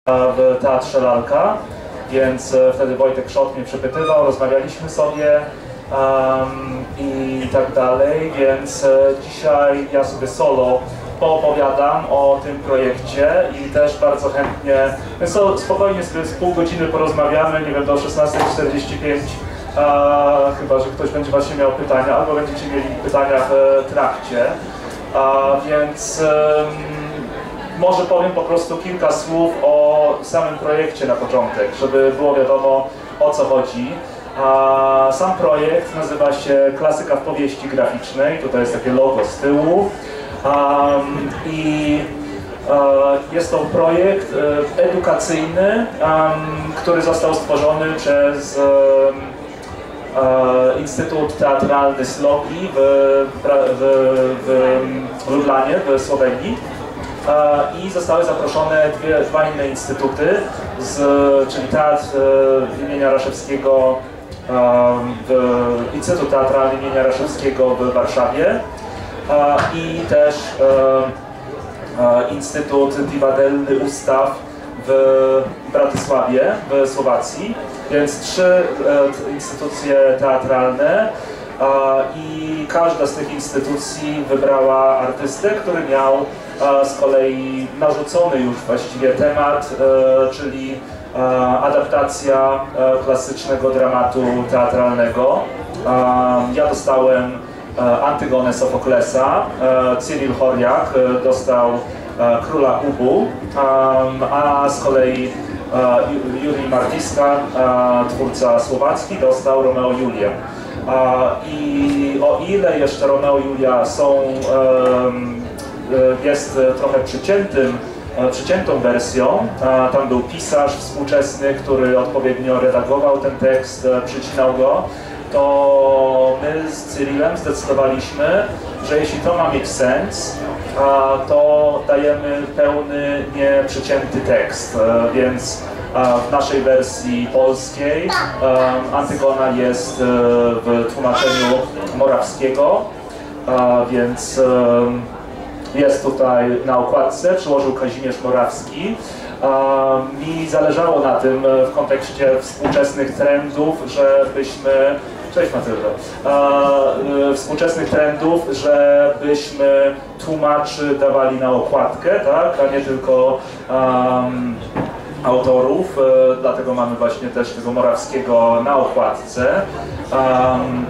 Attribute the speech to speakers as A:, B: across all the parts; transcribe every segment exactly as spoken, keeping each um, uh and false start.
A: w Teatrze Lalka, więc wtedy Wojtek Szot mnie przepytywał, rozmawialiśmy sobie um, i tak dalej, więc dzisiaj ja sobie solo poopowiadam o tym projekcie i też bardzo chętnie, więc to spokojnie sobie z pół godziny porozmawiamy, nie wiem, do szesnastej czterdzieści pięć, a, chyba że ktoś będzie właśnie miał pytania, albo będziecie mieli pytania w trakcie, a, więc um, może powiem po prostu kilka słów o samym projekcie na początek, żeby było wiadomo, o co chodzi. A sam projekt nazywa się Klasyka w powieści graficznej, tutaj jest takie logo z tyłu. Um, I uh, jest to projekt uh, edukacyjny, um, który został stworzony przez um, uh, Instytut Teatralny Slogi w, w, w, w Lublanie, w Słowenii. I zostały zaproszone dwie, dwa inne instytuty, z, czyli Teatr imienia Raszewskiego, w, Instytut Teatralny imienia Raszewskiego w Warszawie i też Instytut Divadelny Ustaw w Bratysławie, w Słowacji, więc trzy instytucje teatralne. I każda z tych instytucji wybrała artystę, który miał z kolei narzucony już właściwie temat, czyli adaptacja klasycznego dramatu teatralnego. Ja dostałem Antygonę Sofoklesa, Cyril Horiak dostał Króla Ubu, a z kolei Jurij Martiska, twórca słowacki, dostał Romeo i Julię. I o ile jeszcze Romeo i Julia są, jest trochę przyciętym, przyciętą wersją, tam był pisarz współczesny, który odpowiednio redagował ten tekst, przycinał go, to my z Cyrillem zdecydowaliśmy, że jeśli to ma mieć sens, to dajemy pełny, nieprzycięty tekst, więc w naszej wersji polskiej Antygona jest w tłumaczeniu Morawskiego, więc jest tutaj na okładce, przyłożył Kazimierz Morawski. Mi zależało na tym w kontekście współczesnych trendów, żebyśmy Cześć Matyldo. Współczesnych trendów, żebyśmy tłumaczy dawali na okładkę, tak, a nie tylko um, autorów, dlatego mamy właśnie też tego Morawskiego na okładce. Um,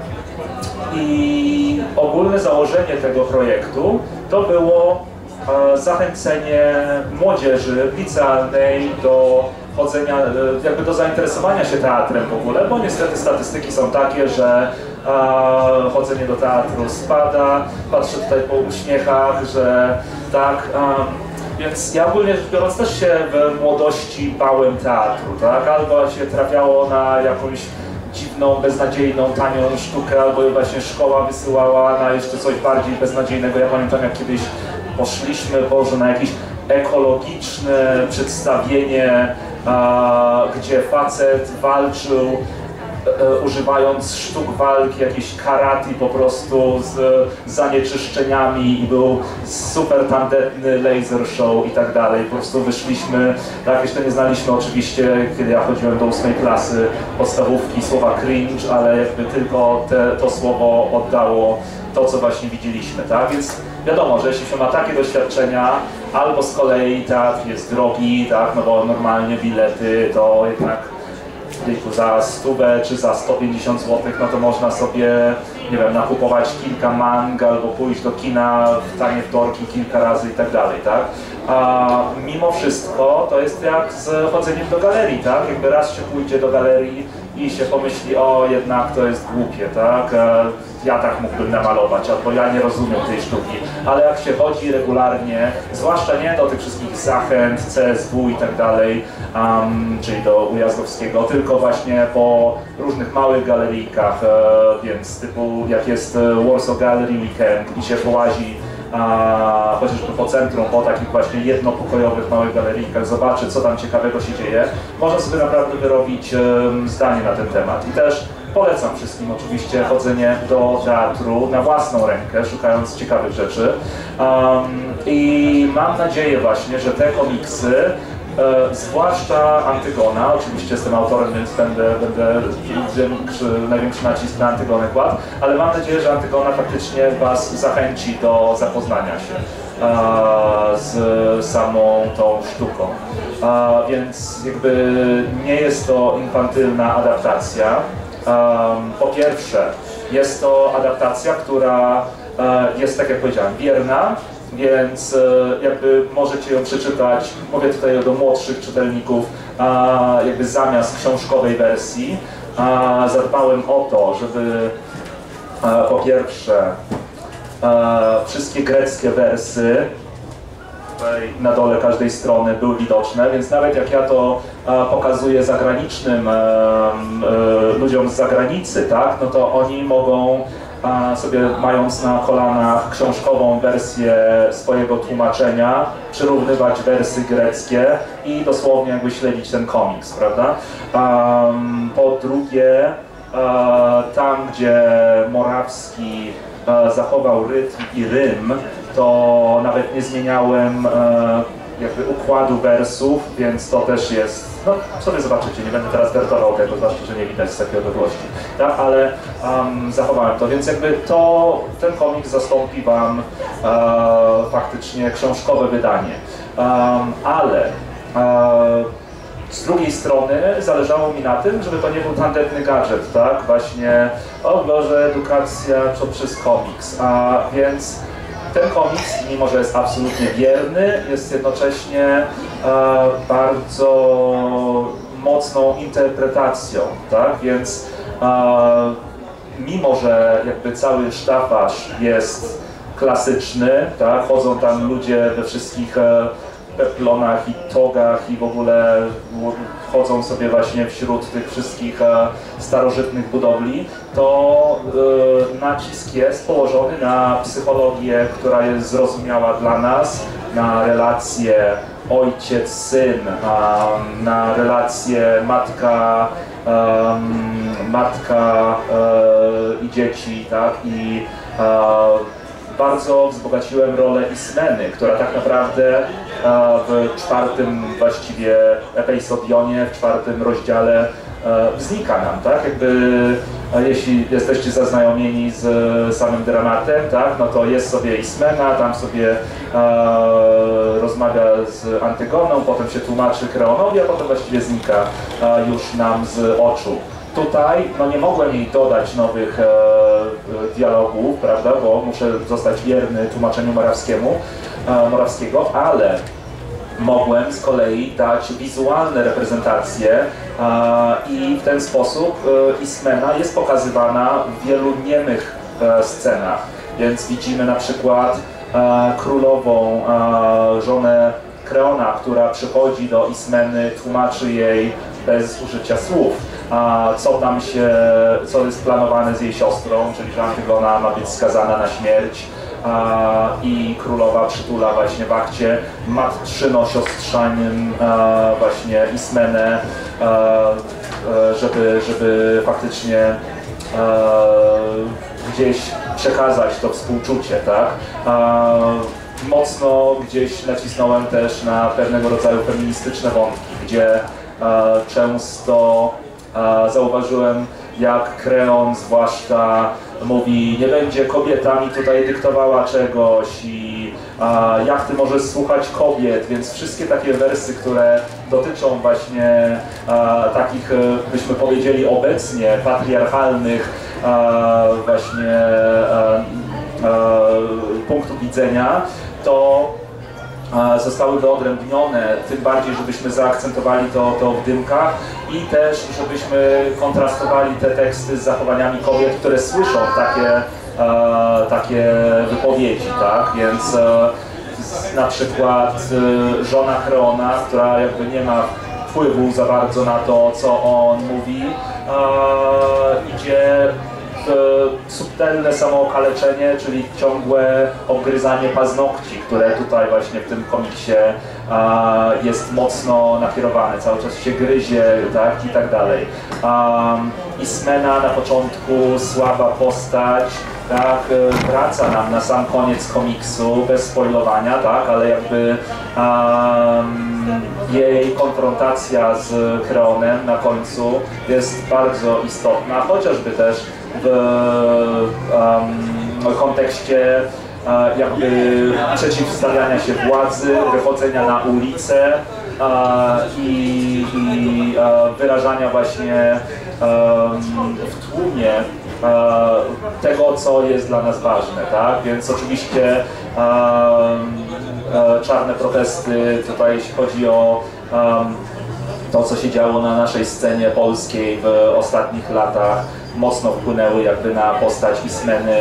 A: I ogólne założenie tego projektu to było e, zachęcenie młodzieży licealnej do chodzenia, jakby do zainteresowania się teatrem w ogóle, bo niestety statystyki są takie, że e, chodzenie do teatru spada. Patrzę tutaj po uśmiechach, że tak. Um, Więc ja ogólnie rzecz biorąc też się w młodości bałem teatru, tak? Albo się trafiało na jakąś dziwną, beznadziejną, tanią sztukę, albo właśnie szkoła wysyłała na jeszcze coś bardziej beznadziejnego. Ja pamiętam, jak kiedyś poszliśmy, Boże, na jakieś ekologiczne przedstawienie, a, gdzie facet walczył E, używając sztuk walki, jakieś karate po prostu z, z zanieczyszczeniami i był super tandetny laser show i tak dalej. Po prostu wyszliśmy, tak, jeszcze nie znaliśmy oczywiście, kiedy ja chodziłem do ósmej klasy podstawówki, słowa cringe, ale jakby tylko te, to słowo oddało to, co właśnie widzieliśmy, tak? Więc wiadomo, że jeśli się ma takie doświadczenia, albo z kolei teatr jest drogi, tak, no bo normalnie bilety to jednak za stówę czy za sto pięćdziesiąt złotych, no to można sobie, nie wiem, nakupować kilka mang albo pójść do kina w tanie wtorki kilka razy i tak dalej, tak? A mimo wszystko to jest jak z chodzeniem do galerii, tak? Jakby raz się pójdzie do galerii i się pomyśli, o jednak to jest głupie, tak? Ja tak mógłbym namalować, albo ja nie rozumiem tej sztuki, ale jak się chodzi regularnie, zwłaszcza nie do tych wszystkich zachęt, C S W i tak dalej, um, czyli do Ujazdowskiego, tylko właśnie po różnych małych galeryjkach, e, więc typu jak jest Warsaw Gallery Weekend i się połazi a, chociażby po centrum, po takich właśnie jednopokojowych małych galeryjkach, zobaczy, co tam ciekawego się dzieje, można sobie naprawdę wyrobić um, zdanie na ten temat. I też polecam wszystkim oczywiście chodzenie do teatru na własną rękę, szukając ciekawych rzeczy. Um, I mam nadzieję właśnie, że te komiksy E, zwłaszcza Antygona, oczywiście jestem autorem, więc będę, będę większy, największy nacisk na Antygonę kładł, ale mam nadzieję, że Antygona faktycznie Was zachęci do zapoznania się e, z samą tą sztuką. E, więc jakby nie jest to infantylna adaptacja. E, po pierwsze, jest to adaptacja, która e, jest, tak jak powiedziałem, wierna, więc jakby możecie ją przeczytać, mówię tutaj do młodszych czytelników, jakby zamiast książkowej wersji. Zadbałem o to, żeby po pierwsze wszystkie greckie wersy tutaj na dole każdej strony były widoczne, więc nawet jak ja to pokazuję zagranicznym ludziom z zagranicy, tak, no to oni mogą sobie, mając na kolanach książkową wersję swojego tłumaczenia, przyrównywać wersy greckie i dosłownie jakby śledzić ten komiks, prawda? Um, po drugie, e, tam gdzie Morawski e, zachował rytm i rym, to nawet nie zmieniałem e, jakby układu wersów, więc to też jest, no sobie zobaczycie, nie będę teraz wertował tego, zwłaszcza, że nie widać z takiej odległości, tak? Ale um, zachowałem to, więc jakby to, ten komiks zastąpi Wam e, faktycznie książkowe wydanie, um, ale e, z drugiej strony zależało mi na tym, żeby to nie był tandetny gadżet, tak? Właśnie, o Boże, edukacja poprzez komiks, a więc ten komiks, mimo że jest absolutnie wierny, jest jednocześnie e, bardzo mocną interpretacją, tak? Więc e, mimo że jakby cały sztafaż jest klasyczny, tak? Chodzą tam ludzie we wszystkich e, peplonach i togach i w ogóle chodzą sobie właśnie wśród tych wszystkich e, starożytnych budowli, to e, nacisk jest położony na psychologię, która jest zrozumiała dla nas, na relacje ojciec-syn, na relacje matka, um, matka e, i dzieci, tak? I e, bardzo wzbogaciłem rolę Ismeny, która tak naprawdę w czwartym właściwie episodionie, w czwartym rozdziale znika nam, tak? Jakby jeśli jesteście zaznajomieni z samym dramatem, tak? No to jest sobie Ismena, tam sobie e, rozmawia z Antygoną, potem się tłumaczy Kreonowi, a potem właściwie znika e, już nam z oczu. Tutaj no nie mogłem jej dodać nowych e, dialogów, prawda, bo muszę zostać wierny tłumaczeniu morawskiemu, e, morawskiego, ale mogłem z kolei dać wizualne reprezentacje e, i w ten sposób e, Ismena jest pokazywana w wielu niemych e, scenach, więc widzimy na przykład e, królową, e, żonę Kreona, która przychodzi do Ismeny, tłumaczy jej bez użycia słów, a co tam się, co jest planowane z jej siostrą, czyli że Antygona ma być skazana na śmierć a, i królowa przytula właśnie w akcie matczyno-siostrzanym właśnie Ismenę, a, a, żeby, żeby faktycznie a, gdzieś przekazać to współczucie, tak? A, mocno gdzieś nacisnąłem też na pewnego rodzaju feministyczne wątki, gdzie a, często a, zauważyłem, jak Kreon zwłaszcza mówi, nie będzie kobieta mi tutaj dyktowała czegoś i a, jak ty możesz słuchać kobiet, więc wszystkie takie wersy, które dotyczą właśnie a, takich, byśmy powiedzieli obecnie, patriarchalnych a, właśnie a, a, punktów widzenia, to zostały wyodrębnione, tym bardziej, żebyśmy zaakcentowali to, to w dymkach i też, żebyśmy kontrastowali te teksty z zachowaniami kobiet, które słyszą takie, e, takie wypowiedzi, tak? Więc e, na przykład e, żona Kreona, która jakby nie ma wpływu za bardzo na to, co on mówi, e, idzie w subtelne samookaleczenie, czyli ciągłe obgryzanie paznokci, które tutaj właśnie w tym komiksie a, jest mocno nakierowane, cały czas się gryzie, tak, i tak dalej. Um, Ismena na początku słaba postać, tak, wraca nam na sam koniec komiksu, bez spoilowania, tak, ale jakby um, jej konfrontacja z Kreonem na końcu jest bardzo istotna, chociażby też w um, kontekście uh, jakby przeciwstawiania się władzy, wychodzenia na ulicę uh, i, i uh, wyrażania właśnie um, w tłumie tego, co jest dla nas ważne, tak? Więc oczywiście um, um, czarne protesty, tutaj jeśli chodzi o um, to, co się działo na naszej scenie polskiej w ostatnich latach, mocno wpłynęły jakby na postać Eastmeny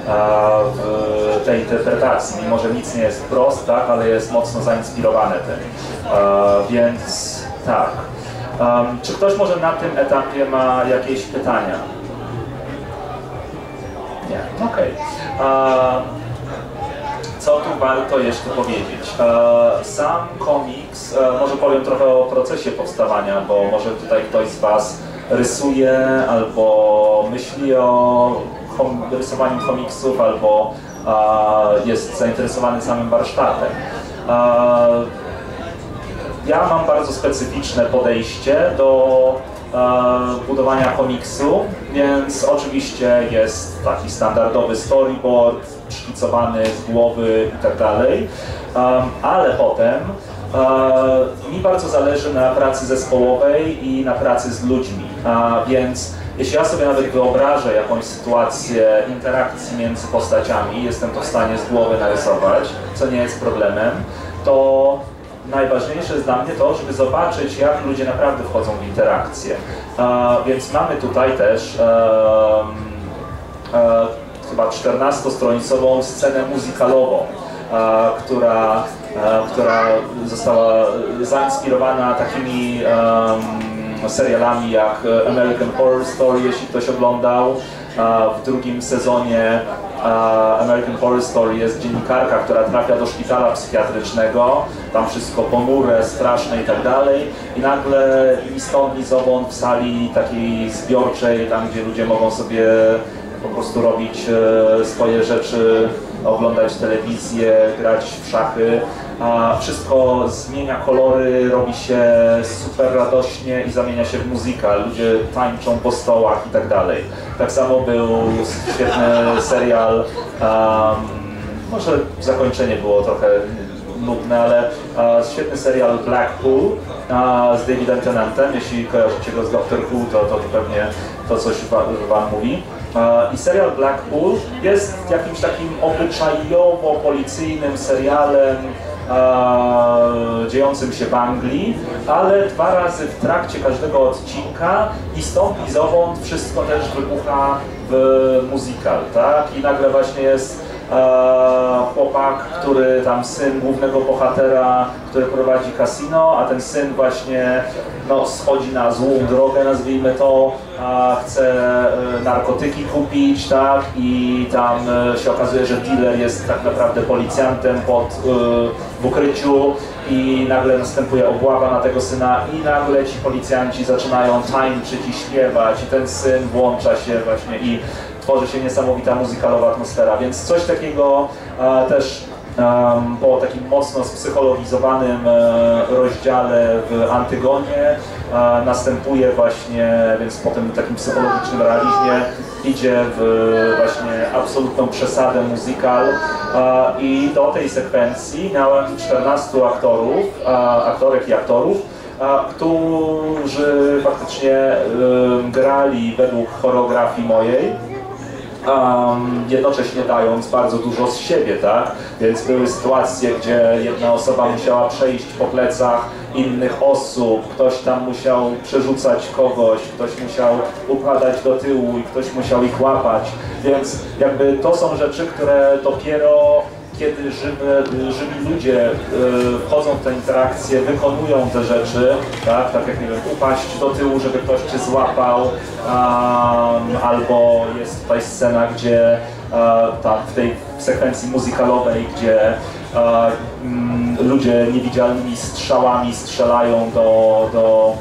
A: w tej interpretacji, mimo że nic nie jest wprost, tak? Ale jest mocno zainspirowane tym. Więc tak. Um, czy ktoś może na tym etapie ma jakieś pytania? Nie, okej. Okay. Co tu warto jeszcze powiedzieć? E, sam komiks, e, może powiem trochę o procesie powstawania, bo może tutaj ktoś z Was rysuje albo myśli o kom rysowaniu komiksów, albo e, jest zainteresowany samym warsztatem. E, ja mam bardzo specyficzne podejście do budowania komiksu, więc oczywiście jest taki standardowy storyboard, szkicowany z głowy i tak dalej, ale potem mi bardzo zależy na pracy zespołowej i na pracy z ludźmi, więc jeśli ja sobie nawet wyobrażę jakąś sytuację interakcji między postaciami, jestem to w stanie z głowy narysować, co nie jest problemem, to najważniejsze jest dla mnie to, żeby zobaczyć, jak ludzie naprawdę wchodzą w interakcję. E, więc mamy tutaj też e, e, chyba czternastostronicową scenę muzykalową, e, która, e, która została zainspirowana takimi e, serialami jak American Horror Story, jeśli ktoś oglądał. W drugim sezonie American Horror Story jest dziennikarka, która trafia do szpitala psychiatrycznego, tam wszystko ponure, straszne i tak dalej, i nagle ni stąd, ni zowąd w sali takiej zbiorczej, tam gdzie ludzie mogą sobie po prostu robić swoje rzeczy, oglądać telewizję, grać w szachy, a wszystko zmienia kolory, robi się super radośnie i zamienia się w muzykę. Ludzie tańczą po stołach i tak dalej. Tak samo był świetny serial, um, może zakończenie było trochę nudne, ale uh, świetny serial Blackpool uh, z Davidem Tennantem. Jeśli kojarzycie go z Doctor Who, to, to pewnie to coś wam, wam mówi. I serial Blackpool jest jakimś takim obyczajowo-policyjnym serialem e, dziejącym się w Anglii, ale dwa razy w trakcie każdego odcinka i stąd i zowąd wszystko też wybucha w musical, tak? I nagle właśnie jest e, chłopak, który tam syn głównego bohatera, który prowadzi kasino, a ten syn właśnie no, schodzi na złą drogę, nazwijmy to, a chce e, narkotyki kupić, tak, i tam e, się okazuje, że dealer jest tak naprawdę policjantem pod, e, w ukryciu i nagle następuje obława na tego syna i nagle ci policjanci zaczynają tańczyć i śpiewać i ten syn włącza się właśnie i tworzy się niesamowita muzykalowa atmosfera, więc coś takiego e, też Um, po takim mocno spsychologizowanym e, rozdziale w Antygonie e, następuje właśnie, więc po tym takim psychologicznym realizmie idzie w właśnie absolutną przesadę musical e, i do tej sekwencji miałem czternastu aktorów, e, aktorek i aktorów, e, którzy faktycznie e, grali według choreografii mojej. Um, jednocześnie dając bardzo dużo z siebie, tak? Więc były sytuacje, gdzie jedna osoba musiała przejść po plecach innych osób, ktoś tam musiał przerzucać kogoś, ktoś musiał upadać do tyłu i ktoś musiał ich łapać, więc jakby to są rzeczy, które dopiero kiedy żywy, żywi ludzie y, wchodzą w tę interakcję, wykonują te rzeczy, tak, tak jak nie wiem, upaść do tyłu, żeby ktoś cię złapał, um, albo jest tutaj scena, gdzie uh, tak, w tej sekwencji muzykalowej, gdzie uh, um, ludzie niewidzialnymi strzałami strzelają do, do,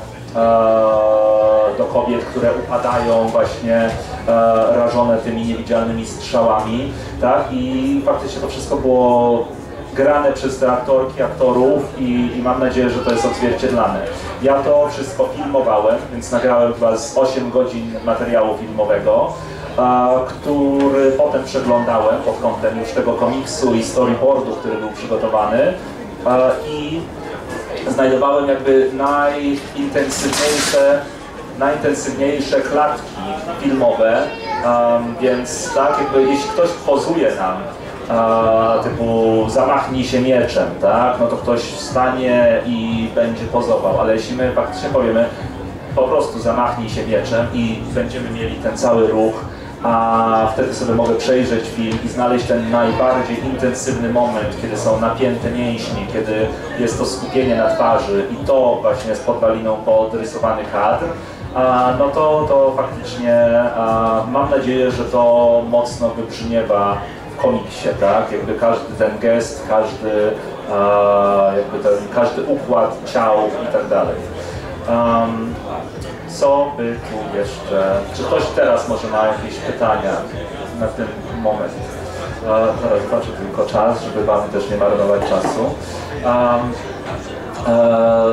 A: uh, do kobiet, które upadają właśnie rażone tymi niewidzialnymi strzałami, tak? I faktycznie to wszystko było grane przez te aktorki, aktorów i, i mam nadzieję, że to jest odzwierciedlane. Ja to wszystko filmowałem, więc nagrałem chyba z osiem godzin materiału filmowego, a, który potem przeglądałem pod kątem już tego komiksu i storyboardu, który był przygotowany a, i znajdowałem jakby najintensywniejsze, najintensywniejsze klatki filmowe, um, więc tak jakby jeśli ktoś pozuje nam, uh, typu zamachnij się mieczem, tak, no to ktoś wstanie i będzie pozował, ale jeśli my faktycznie powiemy po prostu zamachnij się mieczem i będziemy mieli ten cały ruch, a wtedy sobie mogę przejrzeć film i znaleźć ten najbardziej intensywny moment, kiedy są napięte mięśnie, kiedy jest to skupienie na twarzy i to właśnie jest podwaliną pod rysowany kadr, a, no to, to faktycznie a, mam nadzieję, że to mocno wybrzmiewa w komiksie, tak? Jakby każdy ten gest, każdy, a, jakby ten, każdy układ ciał i tak dalej. Um, Co by tu jeszcze? Czy ktoś teraz może ma jakieś pytania na ten moment? E, zaraz zobaczę tylko czas, żeby wam też nie marnować czasu. Um, e,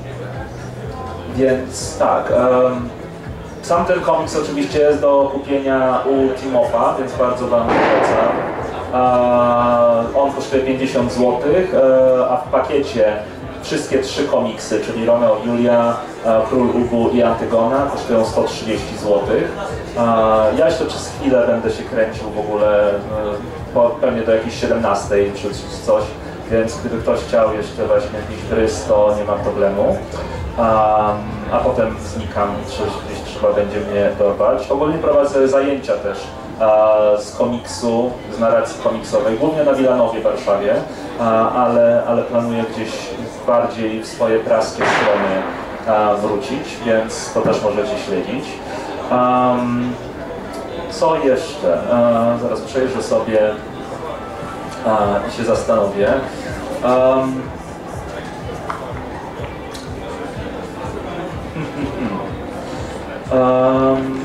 A: więc tak, um, sam ten komiks oczywiście jest do kupienia u Timofa, więc bardzo wam polecam. E, on kosztuje pięćdziesiąt złotych, e, a w pakiecie wszystkie trzy komiksy, czyli Romeo i Julia, Król Ubu i Antygona, kosztują sto trzydzieści złotych. Ja jeszcze przez chwilę będę się kręcił w ogóle, pewnie do jakiejś siedemnastej czy coś, więc gdyby ktoś chciał jeszcze właśnie jakiś rys, to nie ma problemu. A potem znikam, gdzieś trzeba będzie mnie dorwać. Ogólnie prowadzę zajęcia też z komiksu, z narracji komiksowej, głównie na Wilanowie w Warszawie, ale, ale planuję gdzieś bardziej w swoje praskie strony wrócić, więc to też możecie śledzić. Um, co jeszcze? Uh, zaraz przejrzę sobie uh, i się zastanowię. Um, um,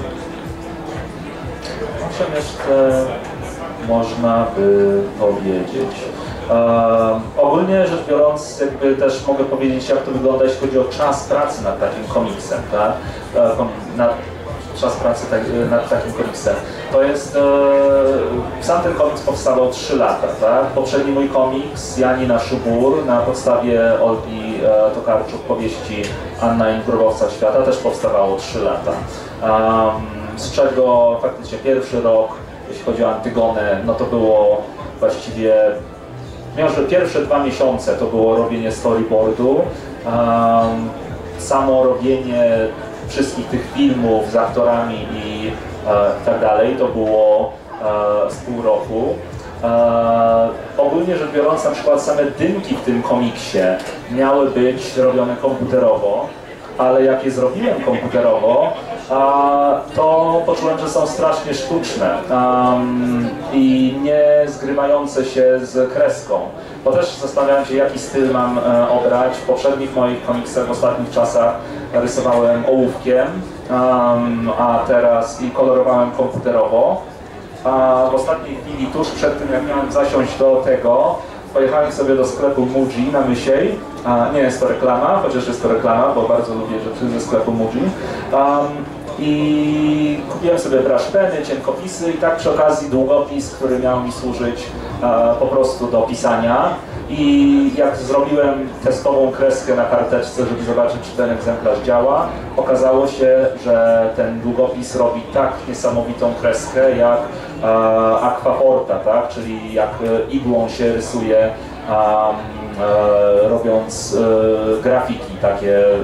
A: o czym jeszcze można by powiedzieć? Um, ogólnie rzecz biorąc, jakby też mogę powiedzieć, jak to wygląda, jeśli chodzi o czas pracy nad takim komiksem, tak? Nad, czas pracy tak, nad takim komiksem. To jest, e, sam ten komiks powstawał trzy lata, tak? Poprzedni mój komiks, Janina Szubur, na podstawie Olgi e, Tokarczuk powieści Anna i Grobowca Świata, też powstawało trzy lata. Um, z czego faktycznie pierwszy rok, jeśli chodzi o Antygonę, no to było właściwie Mimo że pierwsze dwa miesiące to było robienie storyboardu, um, samo robienie wszystkich tych filmów z aktorami i e, tak dalej, to było e, z pół roku. E, ogólnie rzecz biorąc, na przykład same dymki w tym komiksie miały być robione komputerowo, ale jak je zrobiłem komputerowo, a, to poczułem, że są strasznie sztuczne um, i nie zgrywające się z kreską. Bo też zastanawiałem się, jaki styl mam e, obrać. W poprzednich moich komiksach w ostatnich czasach rysowałem ołówkiem, um, a teraz i kolorowałem komputerowo. A w ostatniej chwili, tuż przed tym, jak miałem zasiąść do tego, pojechałem sobie do sklepu Muji na Mysiej. A, nie jest to reklama, chociaż jest to reklama, bo bardzo lubię rzeczy ze sklepu Muji. Um, I kupiłem sobie braszpeny, cienkopisy i tak przy okazji długopis, który miał mi służyć e, po prostu do pisania. I jak zrobiłem testową kreskę na karteczce, żeby zobaczyć, czy ten egzemplarz działa, okazało się, że ten długopis robi tak niesamowitą kreskę jak e, aquaporta, tak? Czyli jak igłą się rysuje, um, e, robiąc e, grafiki takie, e,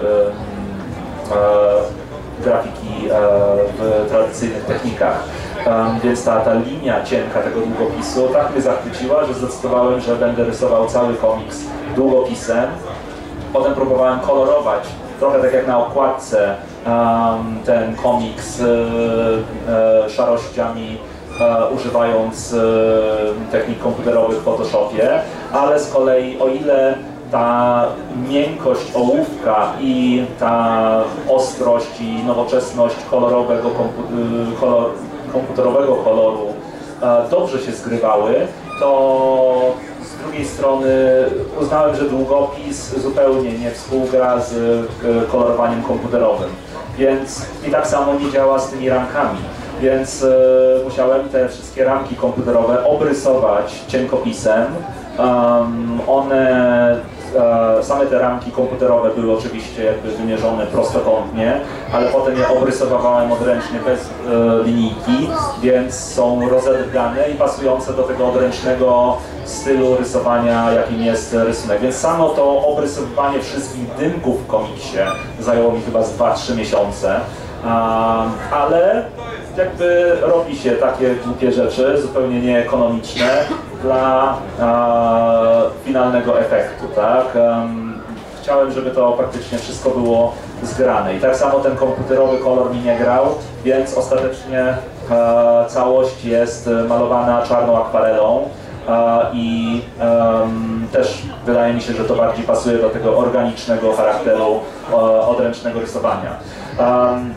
A: e, grafiki e, w tradycyjnych technikach. Um, więc ta, ta linia cienka tego długopisu tak mnie zachwyciła, że zdecydowałem, że będę rysował cały komiks długopisem. Potem próbowałem kolorować, trochę tak jak na okładce, um, ten komiks e, e, szarościami, e, używając e, technik komputerowych w Photoshopie, ale z kolei o ile ta miękkość ołówka i ta ostrość i nowoczesność kolorowego, kolor, komputerowego koloru e, dobrze się zgrywały, to drugiej strony uznałem, że długopis zupełnie nie współgra z kolorowaniem komputerowym, więc i tak samo nie działa z tymi ramkami. Więc e, musiałem te wszystkie ramki komputerowe obrysować cienkopisem. Um, one, e, same te ramki komputerowe były oczywiście jakby wymierzone prostokątnie, ale potem je obrysowałem odręcznie bez e, linijki, więc są rozedrgane i pasujące do tego odręcznego stylu rysowania, jakim jest rysunek. Więc samo to obrysowywanie wszystkich dymków w komiksie zajęło mi chyba z dwa trzy miesiące, um, ale jakby robi się takie głupie rzeczy, zupełnie nieekonomiczne dla e, finalnego efektu, tak? Um, chciałem, żeby to praktycznie wszystko było zgrane i tak samo ten komputerowy kolor mi nie grał, więc ostatecznie e, całość jest malowana czarną akwarelą e, i e, też wydaje mi się, że to bardziej pasuje do tego organicznego charakteru e, odręcznego rysowania. Um,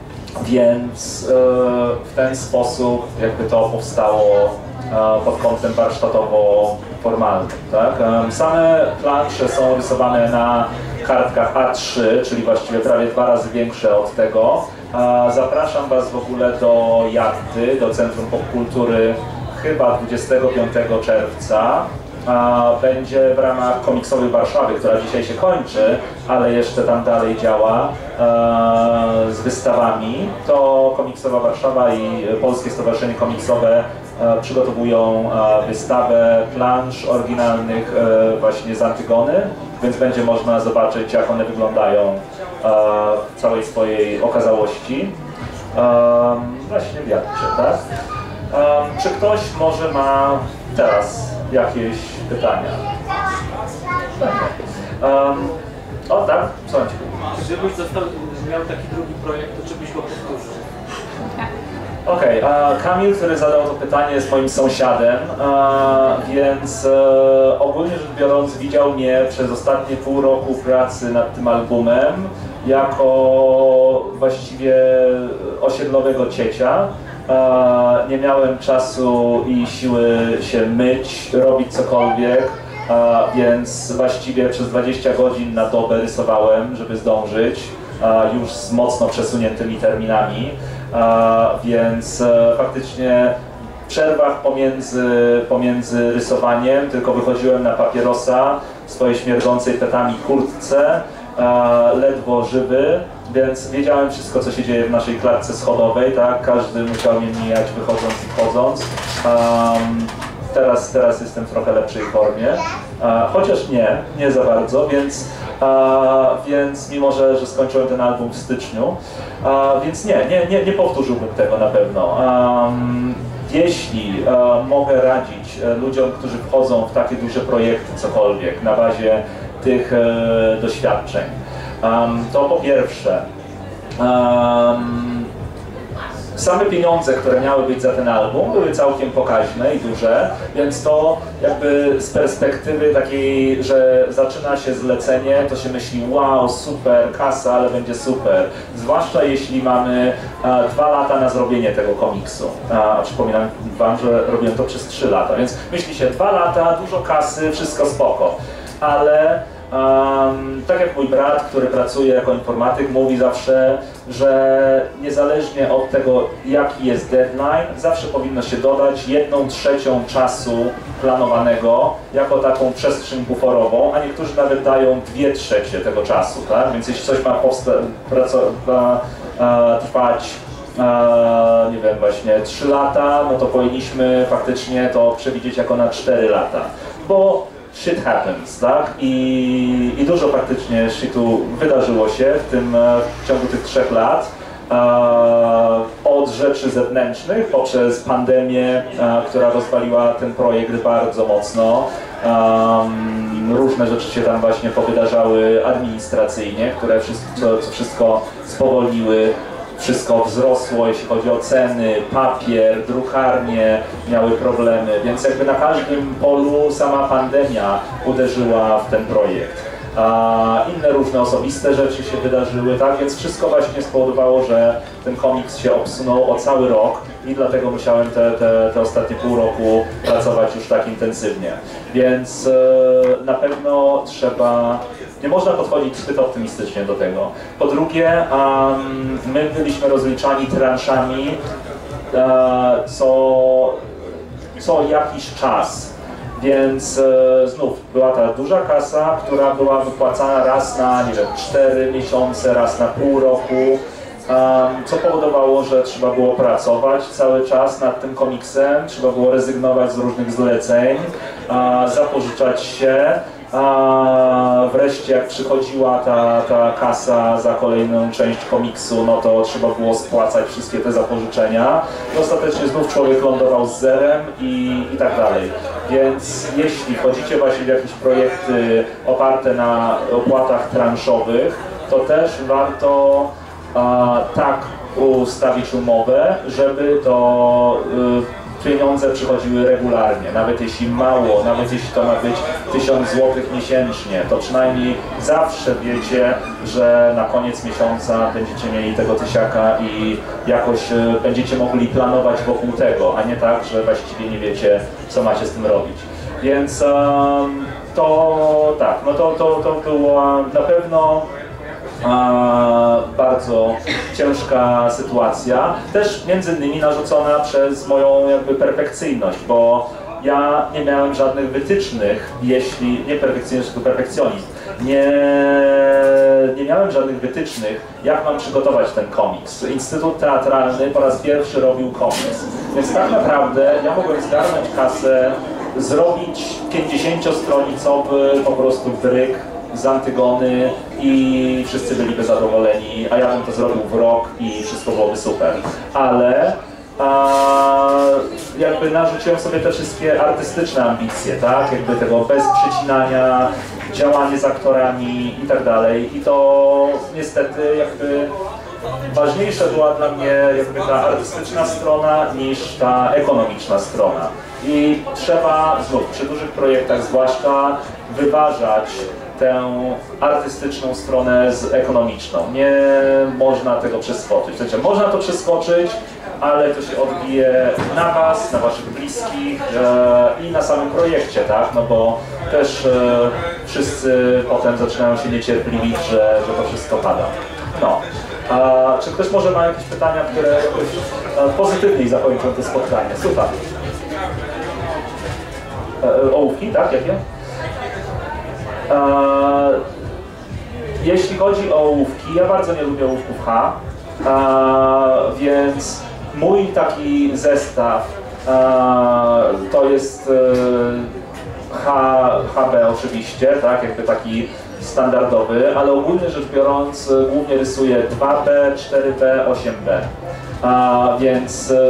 A: Więc e, w ten sposób jakby to powstało e, pod kątem warsztatowo-formalnym. Tak? E, same plansze są rysowane na kartkach A trzy, czyli właściwie prawie dwa razy większe od tego. E, zapraszam Was w ogóle do Jaddy, do Centrum Popkultury chyba dwudziestego piątego czerwca. A będzie w ramach Komiksowej Warszawy, która dzisiaj się kończy, ale jeszcze tam dalej działa e, z wystawami. To Komiksowa Warszawa i Polskie Stowarzyszenie Komiksowe e, przygotowują e, wystawę plansz oryginalnych e, właśnie z Antygony, więc będzie można zobaczyć, jak one wyglądają e, w całej swojej okazałości. E, właśnie w Jadcie, tak? E, czy ktoś może ma teraz jakieś pytania? Um, o tak, słuchajcie.
B: Gdybyś został, miał taki drugi projekt, to czy byś go powtórzył?
A: Okej, okay, Kamil, który zadał to pytanie, jest moim sąsiadem, a, więc e, ogólnie rzecz biorąc widział mnie przez ostatnie pół roku pracy nad tym albumem jako właściwie osiedlowego ciecia. E, nie miałem czasu i siły się myć, robić cokolwiek, e, więc właściwie przez dwadzieścia godzin na dobę rysowałem, żeby zdążyć, e, już z mocno przesuniętymi terminami, e, więc e, faktycznie w przerwach pomiędzy, pomiędzy rysowaniem tylko wychodziłem na papierosa w swojej śmierdzącej petami kurtce, e, ledwo żywy, więc wiedziałem wszystko, co się dzieje w naszej klatce schodowej, tak? Każdy musiał mnie mijać wychodząc i wchodząc. Um, teraz, teraz jestem w trochę lepszej formie, e, chociaż nie, nie za bardzo, więc, e, więc mimo, że, że skończyłem ten album w styczniu, e, więc nie, nie, nie, nie powtórzyłbym tego na pewno. Um, Jeśli e, mogę radzić e, ludziom, którzy wchodzą w takie duże projekty, cokolwiek, na bazie tych e, doświadczeń, um, to po pierwsze, um, same pieniądze, które miały być za ten album, były całkiem pokaźne i duże, więc to jakby z perspektywy takiej, że zaczyna się zlecenie, to się myśli wow, super, kasa, ale będzie super. Zwłaszcza jeśli mamy a, dwa lata na zrobienie tego komiksu. A, przypominam Wam, że robiłem to przez trzy lata, więc myśli się dwa lata, dużo kasy, wszystko spoko. Ale Um, tak jak mój brat, który pracuje jako informatyk, mówi zawsze, że niezależnie od tego, jaki jest deadline, zawsze powinno się dodać jedną trzecią czasu planowanego jako taką przestrzeń buforową, a niektórzy nawet dają dwie trzecie tego czasu, tak? Więc jeśli coś ma trwać, e, nie wiem, właśnie trzy lata, no to powinniśmy faktycznie to przewidzieć jako na cztery lata, bo shit happens, tak? I, i dużo faktycznie shitu wydarzyło się w tym w ciągu tych trzech lat. E, od rzeczy zewnętrznych, poprzez pandemię, e, która rozwaliła ten projekt bardzo mocno. Um, różne rzeczy się tam właśnie powydarzały administracyjnie, które wszystko, co wszystko spowolniły. Wszystko wzrosło, jeśli chodzi o ceny, papier, drukarnie miały problemy, więc jakby na każdym polu sama pandemia uderzyła w ten projekt. a inne różne osobiste rzeczy się wydarzyły, tak? Więc wszystko właśnie spowodowało, że ten komiks się obsunął o cały rok i dlatego musiałem te, te, te ostatnie pół roku pracować już tak intensywnie. Więc e, na pewno trzeba, nie można podchodzić zbyt optymistycznie do tego. Po drugie, um, my byliśmy rozliczani transzami e, co, co jakiś czas. Więc e, znów była ta duża kasa, która była wypłacana raz na, nie wiem, cztery miesiące, raz na pół roku, um, co powodowało, że trzeba było pracować cały czas nad tym komiksem, trzeba było rezygnować z różnych zleceń, a, zapożyczać się. A wreszcie jak przychodziła ta, ta kasa za kolejną część komiksu, no to trzeba było spłacać wszystkie te zapożyczenia i ostatecznie znów człowiek lądował z zerem i, i tak dalej. Więc jeśli wchodzicie właśnie w jakieś projekty oparte na opłatach transzowych, to też warto a, tak ustawić umowę, żeby to y, pieniądze przychodziły regularnie, nawet jeśli mało, nawet jeśli to ma być tysiąc złotych miesięcznie, to przynajmniej zawsze wiecie, że na koniec miesiąca będziecie mieli tego tysiaka i jakoś y, będziecie mogli planować wokół tego, a nie tak, że właściwie nie wiecie, co macie z tym robić. Więc y, to tak, no to, to, to była na pewno A, bardzo ciężka sytuacja, też między innymi narzucona przez moją jakby perfekcyjność, bo ja nie miałem żadnych wytycznych, jeśli, nie perfekcjonizm, tylko perfekcjonizm, nie, nie miałem żadnych wytycznych, jak mam przygotować ten komiks. Instytut Teatralny po raz pierwszy robił komiks, więc tak naprawdę ja mogłem zgarnąć kasę, zrobić pięćdziesięciostronicowy po prostu dryk z Antygony i wszyscy byliby zadowoleni, a ja bym to zrobił w rok i wszystko byłoby super. Ale a, jakby narzuciłem sobie te wszystkie artystyczne ambicje, tak? Jakby tego bez przycinania, działanie z aktorami i tak dalej. I to niestety jakby ważniejsza była dla mnie jakby ta artystyczna strona niż ta ekonomiczna strona. I trzeba znów przy dużych projektach zwłaszcza wyważać tę artystyczną stronę z ekonomiczną. Nie można tego przeskoczyć. Znaczy, można to przeskoczyć, ale to się odbije na was, na waszych bliskich e, i na samym projekcie, tak? No bo też e, wszyscy potem zaczynają się niecierpliwić, że, że to wszystko pada. No. A czy ktoś może ma jakieś pytania, które jakoś e, pozytywniej zakończą to spotkanie? Słucham. E, ołówki, tak? Jakie? Eee, jeśli chodzi o ołówki, ja bardzo nie lubię ołówków H, eee, więc mój taki zestaw eee, to jest e, H, HB oczywiście, tak, jakby taki standardowy, ale ogólnie rzecz biorąc e, głównie rysuję dwa B, cztery B, osiem B, eee, więc e,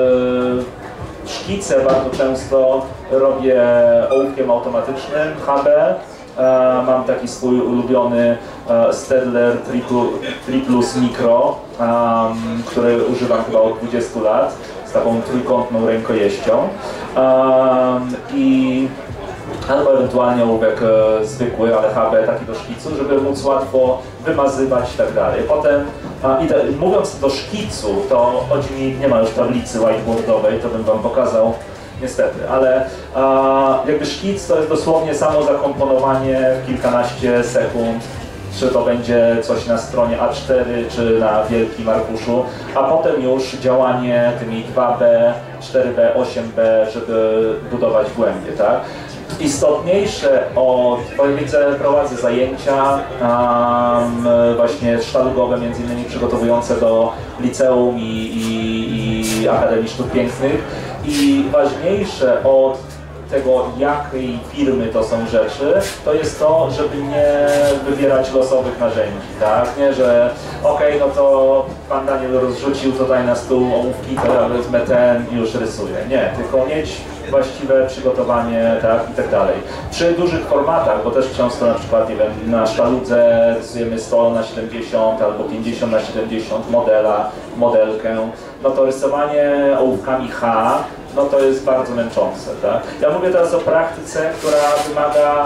A: szkice bardzo często robię ołówkiem automatycznym H B. E, mam taki swój ulubiony e, Staedtler Triplus Micro, um, który używam chyba od dwudziestu lat, z taką trójkątną rękojeścią. Um, i albo ewentualnie ołówek e, zwykły, ale H B, taki do szkicu, żeby móc łatwo wymazywać i tak dalej. Potem, a, i te, mówiąc do szkicu, to chodzi mi, nie ma już tablicy whiteboardowej, to bym wam pokazał. Niestety, ale a, jakby szkic to jest dosłownie samo zakomponowanie w kilkanaście sekund, czy to będzie coś na stronie A cztery, czy na wielkim arkuszu, a potem już działanie tymi dwa B, cztery B, osiem B, żeby budować głębie, tak? Istotniejsze od, bo widzę, prowadzę zajęcia um, właśnie sztalugowe, między innymi przygotowujące do liceum i, i, i Akademii Sztuk Pięknych. I ważniejsze od tego, jakiej firmy to są rzeczy, to jest to, żeby nie wybierać losowych narzędzi, tak? Nie, że okej, okay, no to pan Daniel rozrzucił tutaj na stół ołówki, to ja wezmę ten i już rysuję. Nie, tylko mieć właściwe przygotowanie, tak, i tak dalej. Przy dużych formatach, bo też często na przykład, nie wiem, na sztaludze rysujemy sto na siedemdziesiąt albo pięćdziesiąt na siedemdziesiąt modela, modelkę, no to rysowanie ołówkami H, no to jest bardzo męczące, tak? Ja mówię teraz o praktyce, która wymaga dość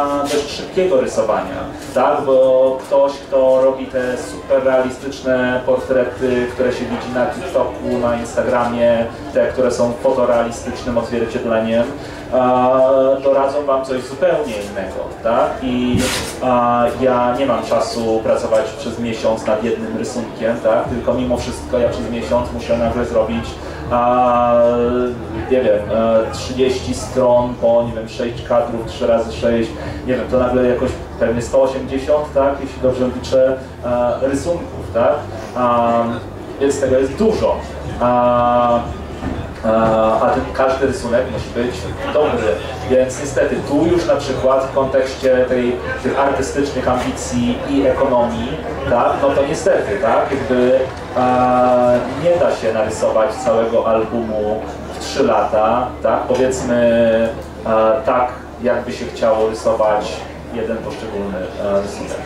A: możliwość szybkiego rysowania, tak? Bo ktoś, kto robi te super realistyczne portrety, które się widzi na TikToku, na Instagramie, te, które są fotorealistycznym odzwierciedleniem, doradzą wam coś zupełnie innego, tak? I a, ja nie mam czasu pracować przez miesiąc nad jednym rysunkiem, tak? Tylko mimo wszystko ja przez miesiąc muszę nagle zrobić a, nie wiem, trzydzieści stron po, nie wiem, sześć kadrów, trzy razy sześć, nie wiem, to nagle jakoś pewnie sto osiemdziesiąt, tak? Jeśli dobrze liczę, a, rysunków, tak? A, więc tego jest dużo. A, a ten każdy rysunek musi być dobry, więc niestety tu już na przykład w kontekście tej, tych artystycznych ambicji i ekonomii, tak, no to niestety, tak, jakby a, nie da się narysować całego albumu w trzy lata, tak, powiedzmy a, tak, jakby się chciało rysować jeden poszczególny a, rysunek.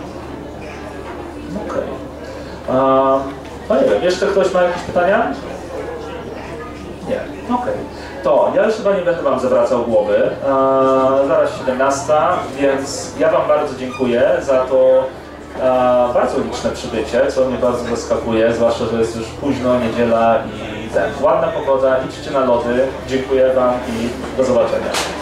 A: Okej. Okay. No nie wiem, jeszcze ktoś ma jakieś pytania? Nie, okej. Okay. To ja już chyba nie będę wam zawracał głowy. Eee, zaraz siedemnasta, więc ja wam bardzo dziękuję za to eee, bardzo liczne przybycie, co mnie bardzo zaskakuje, zwłaszcza, że jest już późno, niedziela i ten, ładna pogoda, idźcie na lody. Dziękuję wam i do zobaczenia.